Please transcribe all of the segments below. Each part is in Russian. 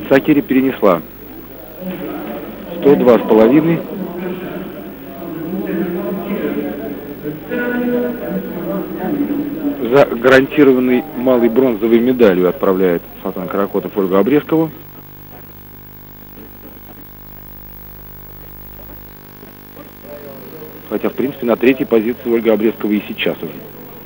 Цакери перенесла 102,5. За гарантированной малой бронзовой медалью отправляет Салтан Каракотов Ольгу Обрезкову. Хотя, в принципе, на третьей позиции Ольга Обрезкова и сейчас уже.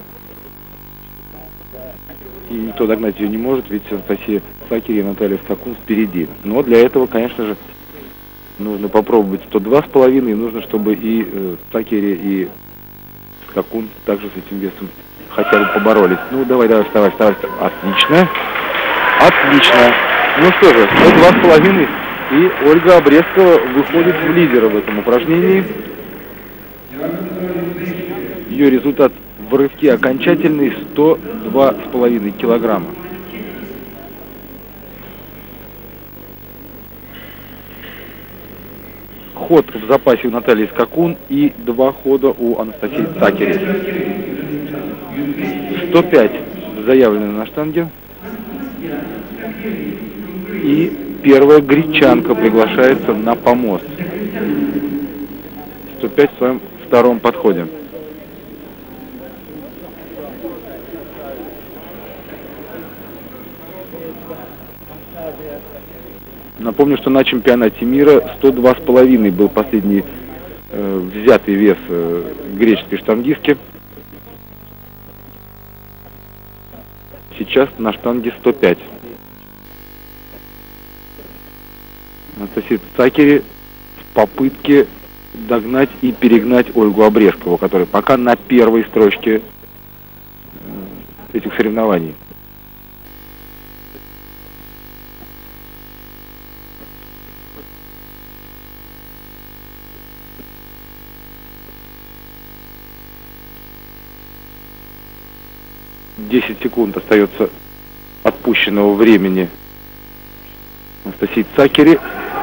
И никто догнать ее не может, ведь Анастасия Цакери и Наталья Скакун впереди. Но для этого, конечно же, нужно попробовать 102,5, и нужно, чтобы и Цакери, и Скакун также с этим весом хотя бы поборолись. Ну, давай, вставай. Отлично. Отлично. Ну что же, 102,5, и Ольга Обрезкова выходит в лидера в этом упражнении. Ее результат в рывке окончательный 102,5 килограмма. Ход в запасе у Натальи Скакун и 2 хода у Анастасии Цакери. 105 заявлено на штанге. И первая гречанка приглашается на помост. 105 в своем втором подходе. Напомню, что на чемпионате мира 102,5 был последний взятый вес греческой штангистки. Сейчас на штанге 105. Анастасия Цакери в попытке догнать и перегнать Ольгу Обрезкову, которая пока на первой строчке этих соревнований. Десять секунд остается отпущенного времени Анастасии Цакери.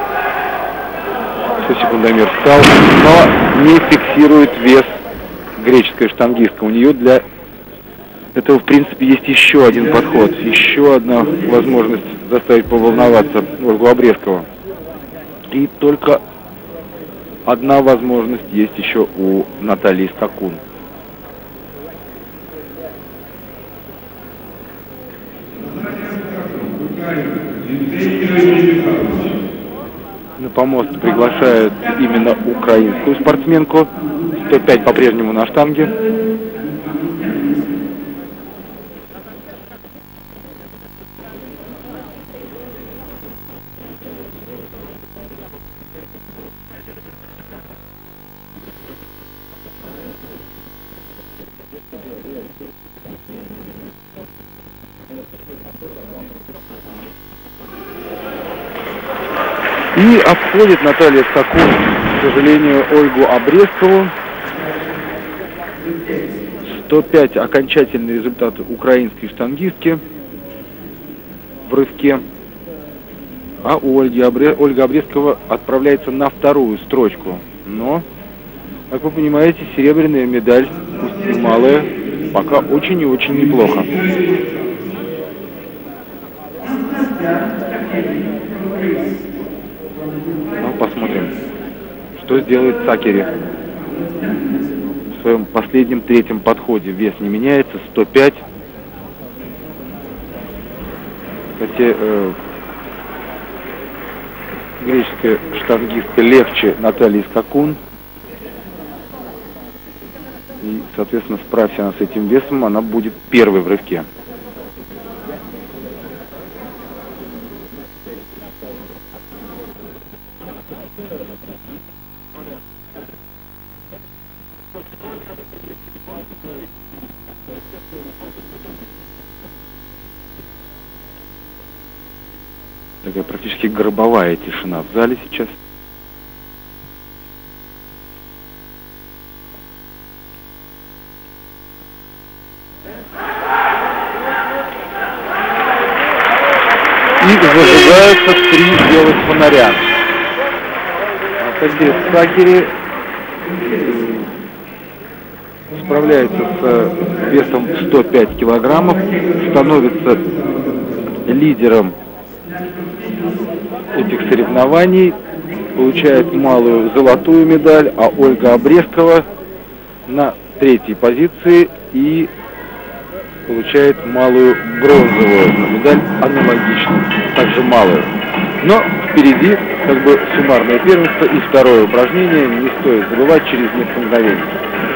Все, секундомер встал, но не фиксирует вес греческой штангистка. У нее для этого, в принципе, есть еще один подход, еще одна возможность заставить поволноваться Ольгу Обрезкову. И только одна возможность есть еще у Натальи Скакун. На помост приглашают именно украинскую спортсменку. 105 по-прежнему на штанге. И обходит Наталья Скакун, к сожалению, Ольгу Обрезкову. 105 окончательный результат украинской штангистки в рывке. А Ольга Обрезкова отправляется на вторую строчку. Но, как вы понимаете, серебряная медаль, пусть и малая, пока очень и очень неплохо. Ну, посмотрим, что сделает Цакери. В своем последнем третьем подходе вес не меняется, 105. Кстати, греческая штангистка легче Натальи Скакун. И, соответственно, справься она с этим весом, она будет первой в рывке. Такая практически гробовая тишина в зале сейчас. И зажигаются 3 белых фонаря. Анастасия Цакери справляется с весом 105 килограммов, становится лидером этих соревнований получает малую золотую медаль, а Ольга Обрезкова на 3-й позиции и получает малую бронзовую медаль, аналогичную, также малую. Но впереди как бы суммарное первенство и второе упражнение, не стоит забывать, через несколько мгновений.